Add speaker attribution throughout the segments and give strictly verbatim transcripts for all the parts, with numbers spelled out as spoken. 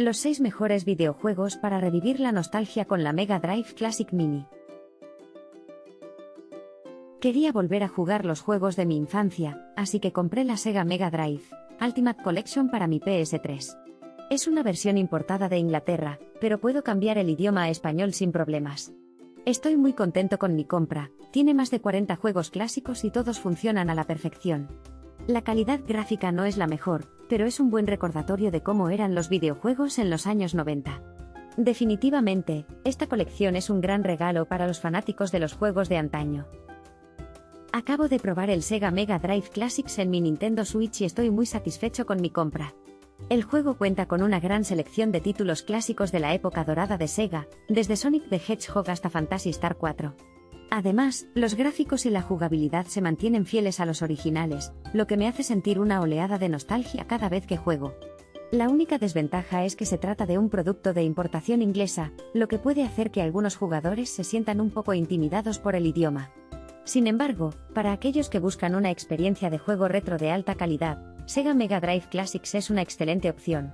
Speaker 1: Los seis mejores videojuegos para revivir la nostalgia con la Mega Drive Classic Mini. Quería volver a jugar los juegos de mi infancia, así que compré la Sega Mega Drive Ultimate Collection para mi P S tres. Es una versión importada de Inglaterra, pero puedo cambiar el idioma a español sin problemas. Estoy muy contento con mi compra, tiene más de cuarenta juegos clásicos y todos funcionan a la perfección. La calidad gráfica no es la mejor, pero es un buen recordatorio de cómo eran los videojuegos en los años noventa. Definitivamente, esta colección es un gran regalo para los fanáticos de los juegos de antaño. Acabo de probar el Sega Mega Drive Classics en mi Nintendo Switch y estoy muy satisfecho con mi compra. El juego cuenta con una gran selección de títulos clásicos de la época dorada de Sega, desde Sonic the Hedgehog hasta Phantasy Star cuatro. Además, los gráficos y la jugabilidad se mantienen fieles a los originales, lo que me hace sentir una oleada de nostalgia cada vez que juego. La única desventaja es que se trata de un producto de importación inglesa, lo que puede hacer que algunos jugadores se sientan un poco intimidados por el idioma. Sin embargo, para aquellos que buscan una experiencia de juego retro de alta calidad, Sega Mega Drive Classics es una excelente opción.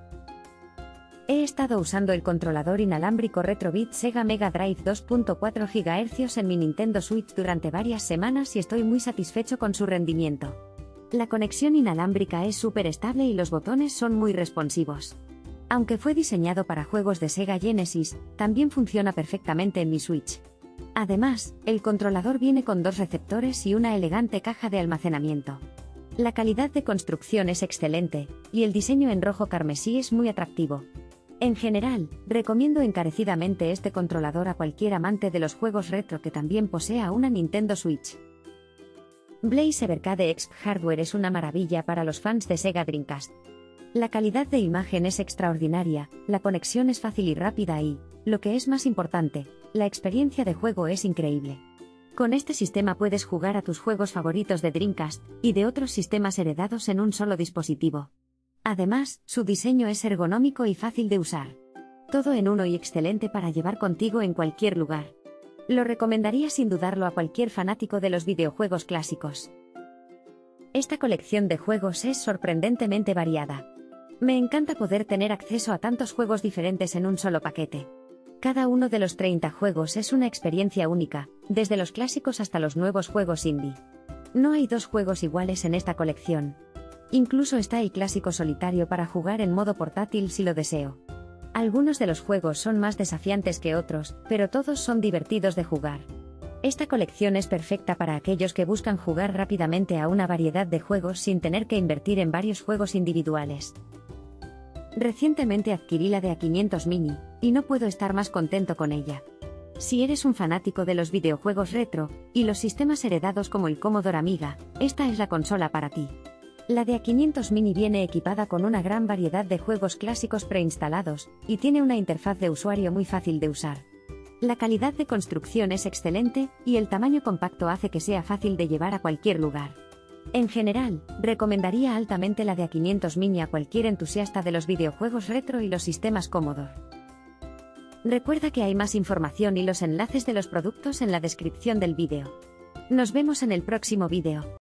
Speaker 1: He estado usando el controlador inalámbrico Retrobit Sega Mega Drive dos punto cuatro gigahercios en mi Nintendo Switch durante varias semanas y estoy muy satisfecho con su rendimiento. La conexión inalámbrica es súper estable y los botones son muy responsivos. Aunque fue diseñado para juegos de Sega Genesis, también funciona perfectamente en mi Switch. Además, el controlador viene con dos receptores y una elegante caja de almacenamiento. La calidad de construcción es excelente, y el diseño en rojo carmesí es muy atractivo. En general, recomiendo encarecidamente este controlador a cualquier amante de los juegos retro que también posea una Nintendo Switch. Blaze Evercade Exp Hardware es una maravilla para los fans de Sega Dreamcast. La calidad de imagen es extraordinaria, la conexión es fácil y rápida y, lo que es más importante, la experiencia de juego es increíble. Con este sistema puedes jugar a tus juegos favoritos de Dreamcast y de otros sistemas heredados en un solo dispositivo. Además, su diseño es ergonómico y fácil de usar. Todo en uno y excelente para llevar contigo en cualquier lugar. Lo recomendaría sin dudarlo a cualquier fanático de los videojuegos clásicos. Esta colección de juegos es sorprendentemente variada. Me encanta poder tener acceso a tantos juegos diferentes en un solo paquete. Cada uno de los treinta juegos es una experiencia única, desde los clásicos hasta los nuevos juegos indie. No hay dos juegos iguales en esta colección. Incluso está el clásico solitario para jugar en modo portátil si lo deseo. Algunos de los juegos son más desafiantes que otros, pero todos son divertidos de jugar. Esta colección es perfecta para aquellos que buscan jugar rápidamente a una variedad de juegos sin tener que invertir en varios juegos individuales. Recientemente adquirí la D A quinientos Mini, y no puedo estar más contento con ella. Si eres un fanático de los videojuegos retro, y los sistemas heredados como el Commodore Amiga, esta es la consola para ti. La D A quinientos Mini viene equipada con una gran variedad de juegos clásicos preinstalados, y tiene una interfaz de usuario muy fácil de usar. La calidad de construcción es excelente, y el tamaño compacto hace que sea fácil de llevar a cualquier lugar. En general, recomendaría altamente la D A quinientos Mini a cualquier entusiasta de los videojuegos retro y los sistemas Commodore. Recuerda que hay más información y los enlaces de los productos en la descripción del vídeo. Nos vemos en el próximo vídeo.